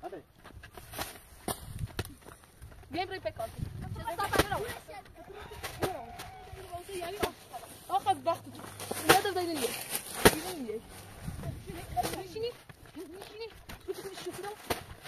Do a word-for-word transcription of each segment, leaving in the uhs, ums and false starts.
Vabbè. Vieni per i peccotti. آخذ ضغطك هذا بين اليد بين اليد شني شني شني شوف كده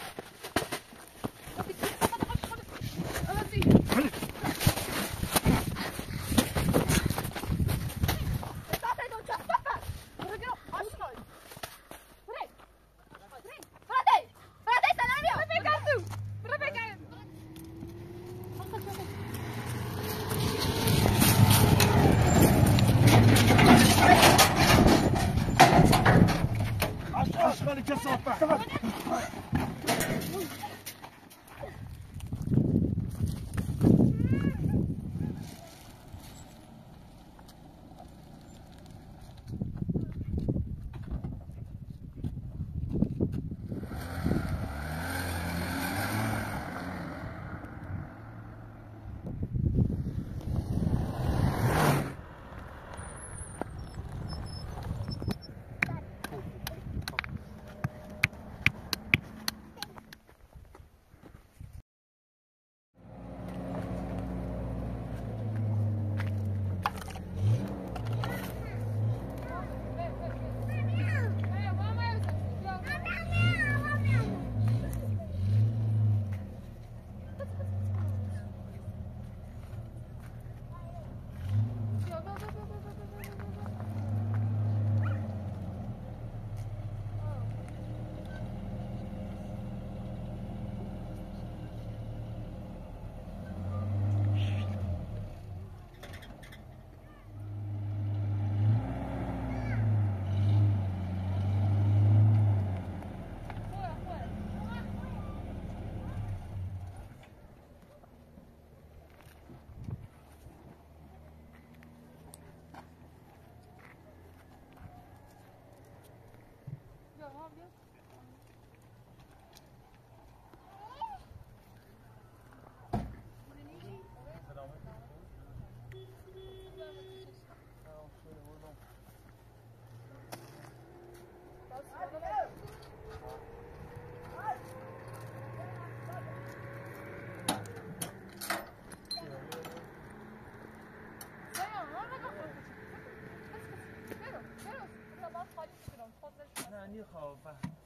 نه خب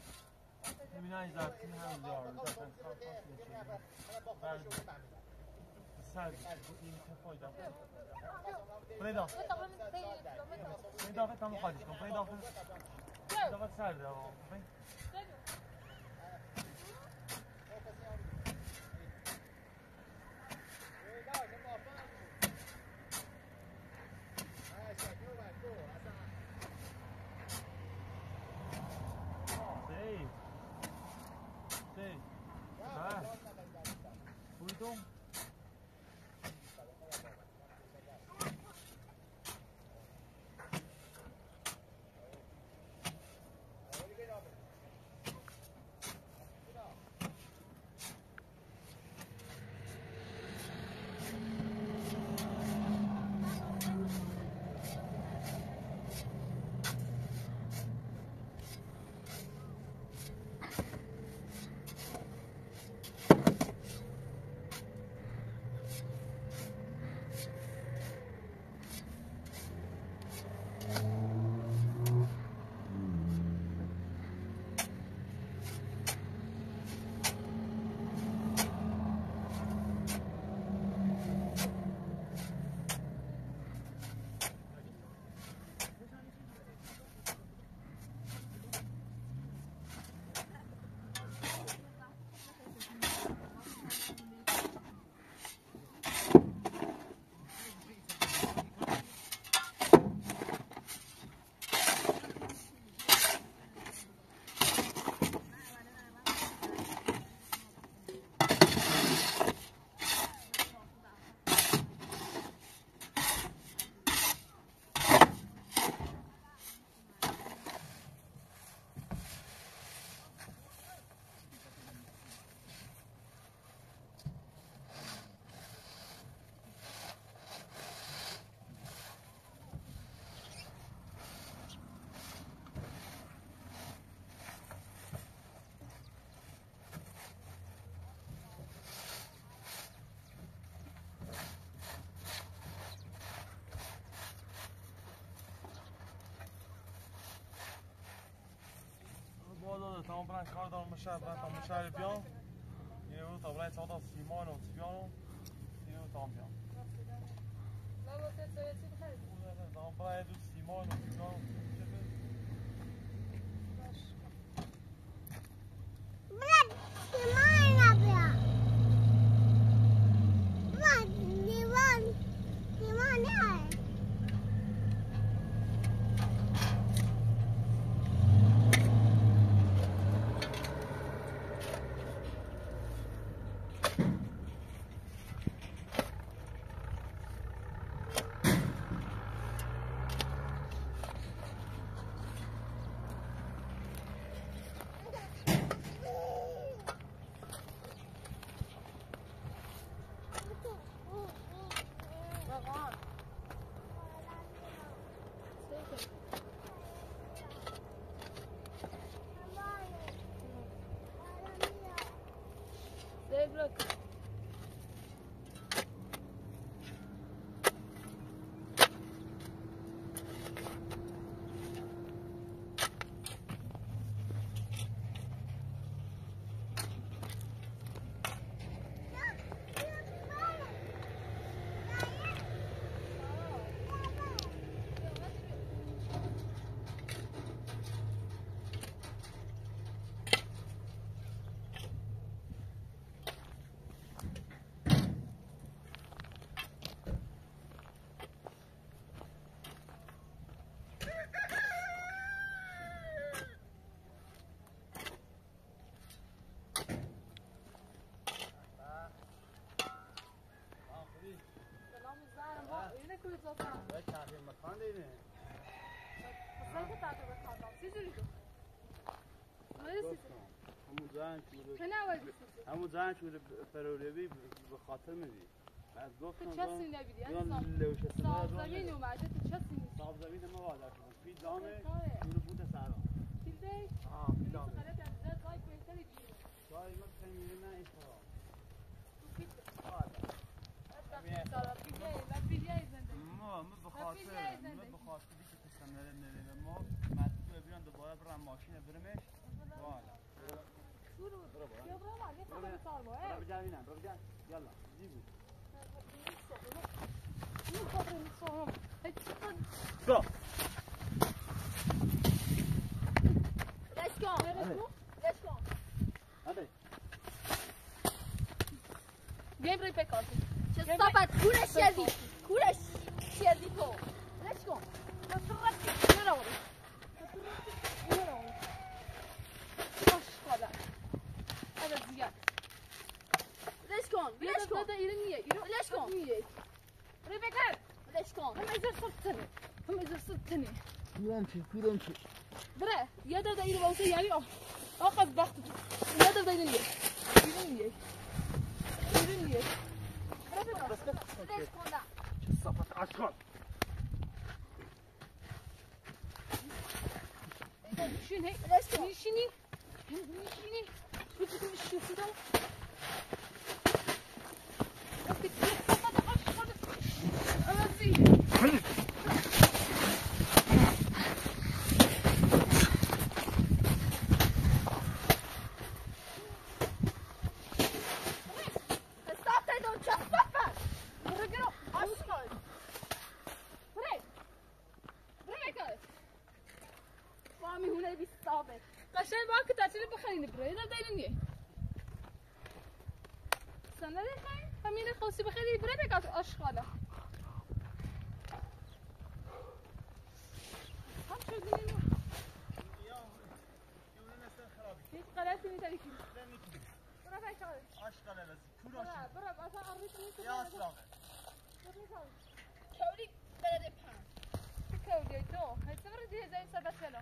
ببین این زرفی هم دار زرفن خواهد میشه سر این تفایده پریدا پریدا فکر هم خواهدش کن پریدا فکر سر ده تمام برن کار دارم بشه برن تمام شهر بیان یه رو تا برای چهار تا سیمان و سیبیان یه رو تمام بیان تمام برای دو سیمان و سیبیان برد سیمان نبیا برد لیوان سیمان نه همون زن که پروریبی به خاطر میدی بعد گفتم تو چسی نبیدی یعنی لوشه صاحب زمین اومده تو چسی نیست صاحب زمین ما وعده کنم فیل دانه یورو بوده سرا فیل دی؟ آه فیل دانه خلط از زد زای کویتری جیره زای ما خیلی نه این سرا تو فیل آه فیل دی و فیل دی زنده ما ما بخاطر ما بخاطری که پسن نره نره ما بعد تو بیان دوباره برم ماشین برمش والا برو بیا برو ما یه خبر سال با برو بجا بینم برو بجا یالا جیبو این خبر نیستم Go. Let's go. Let's go. Hadi. Game روی پکارتی. چه صافت کورش کردی. کورش کردی تو. Let's go. نه رو. نه رو. باش خدا. هذا زیاد. Let's go. Let's go. هذا ایرانیه. ایران. Let's go. روی پکار. Let's go. هم ازر صدتنی. هم ازر صدتنی. کورم چی کورم چی بره یاد دا اینو واسه یعنی آخه وقت یاد دا اینو یه اینو یه اینو یه بس بس بس کندا چه صفت اشکال میشین هی میشینی میشینی تو تو میشی تو وقتی صفت اشکال ازی قشنگ با که تعطیل بخرین برای در دینیه سنده خیر همین خواستی بخری برای بکات آشغاله هم شد اینو هیچ غلطی نیست برای بکات آشغاله بس کوراشی برای اصلا آریش نیست یا آشغاله کولی بلده پن کولی تو هیچ برای دیگه زای سبت فلو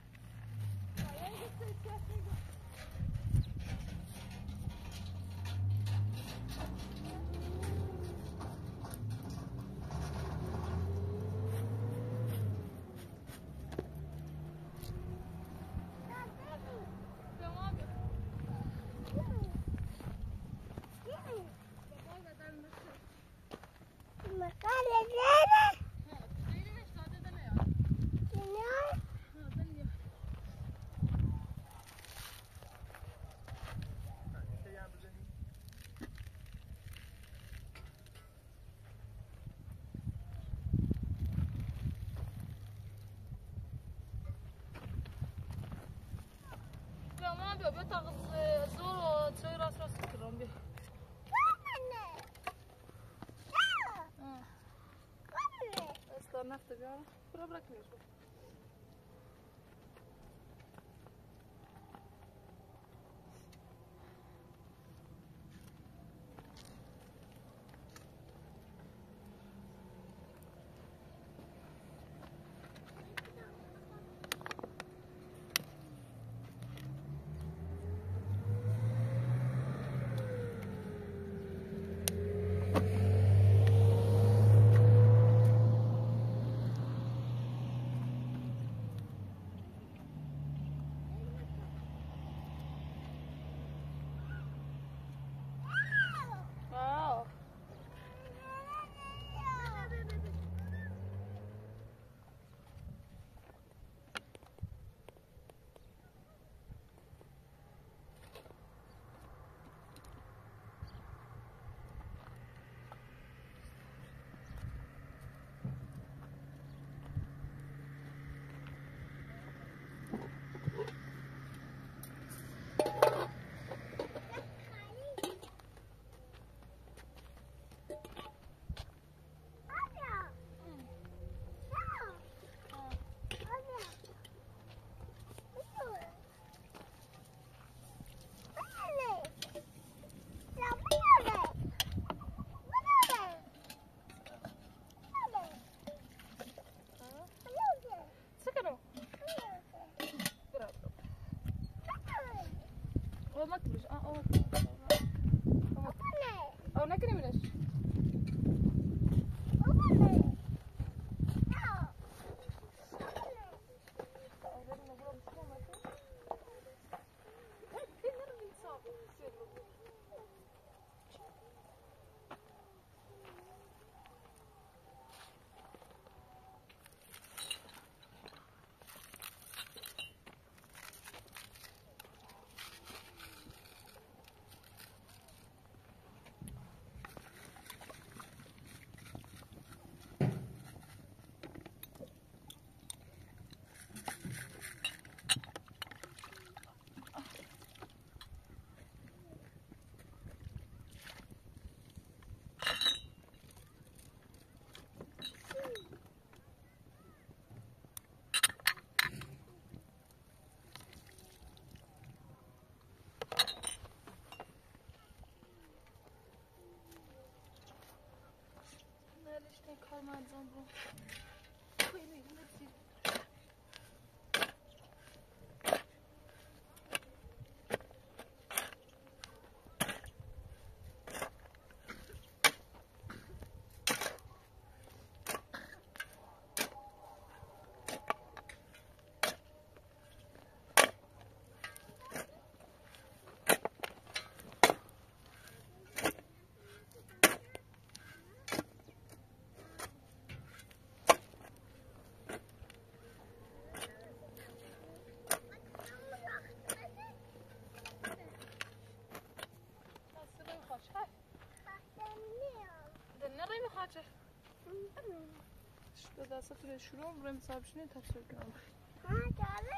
بیا بیا تا زور و چای راست راست کرم بیا استار نفت بیا برا برا کنیش بیا ما تبرش اه اه اه نكري منش کار ما انجام رو خیلی مرسی دستتون شروع برم حساب شنید تفسیر کنم ها جالب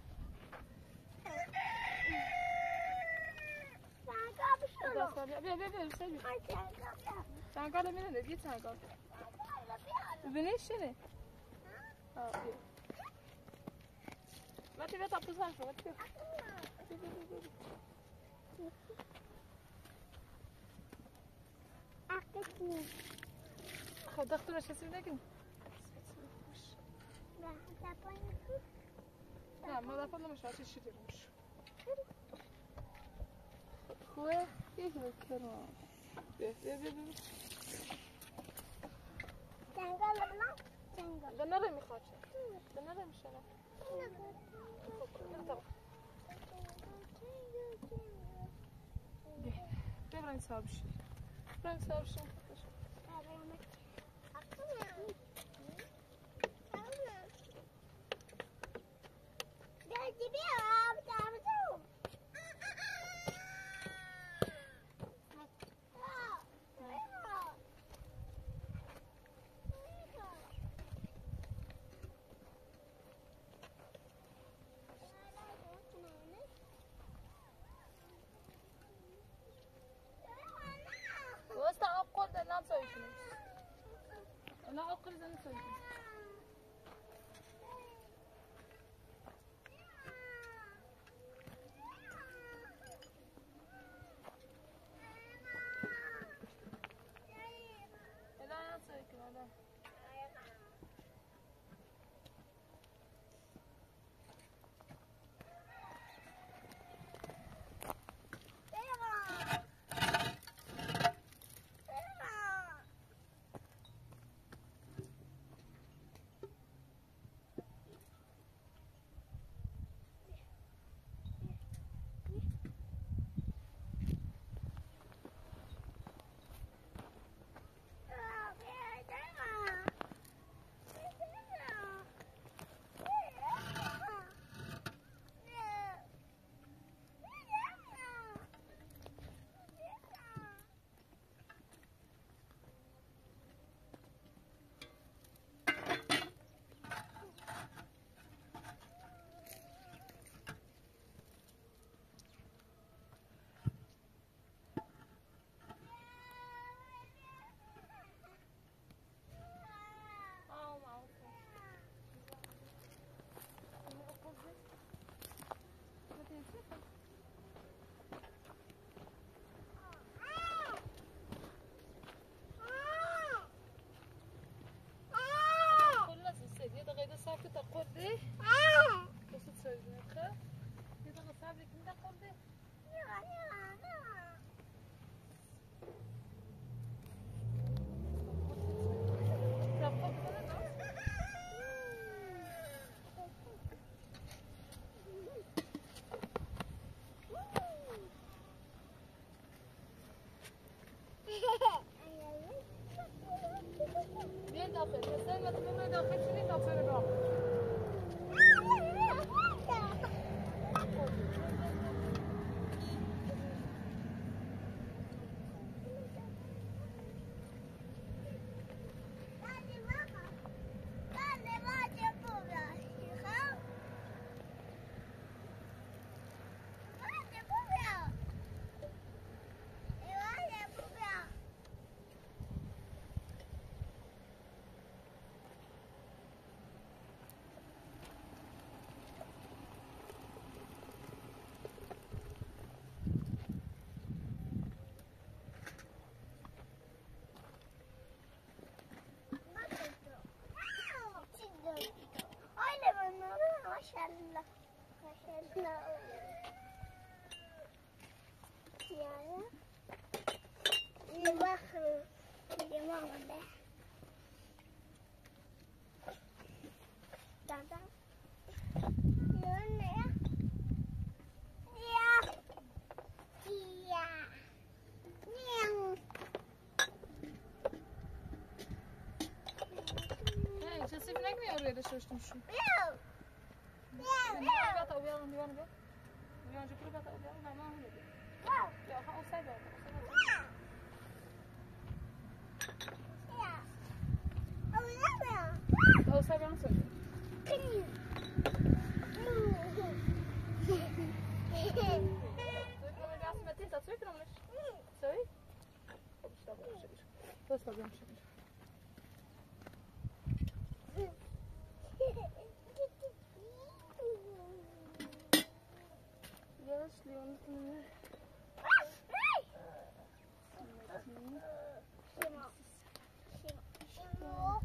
سنگاب شروع دست بیا بیا بیا بیا سیدی سنگاب سنگال میره دیگه سنگال ببینیش چنه آه بیا ماتی بیا تا پوزان شو ماتی بیا اقتصی خب دختر نشستی نگیم نه ما دفعه نمشه هرچی چی دیرمش خوبه؟ یک بکنم بیا بیا بیا بیا جنگل بنا جنگل ده نره میخواد چه ده نره میشه نه نه بیا بیا برای صاحب شی برای صاحب شی soyuyorsunuz. Ona o krizini soyuyorsunuz. Ela ayağını soyuyorsun, ela. Şaştım şu. Miau. Miau. Miau. Bata uyalım, uyalım be. Uyalım, cukuru bata uyalım, ama öyle değil. Miau. Ya, ha, o sayda. Miau. Miau. O sayda mı söylüyor? Söyle, gaz med titta, söyle om det. Söyle. Först var det Yes, Leon. Shimo. Shimo.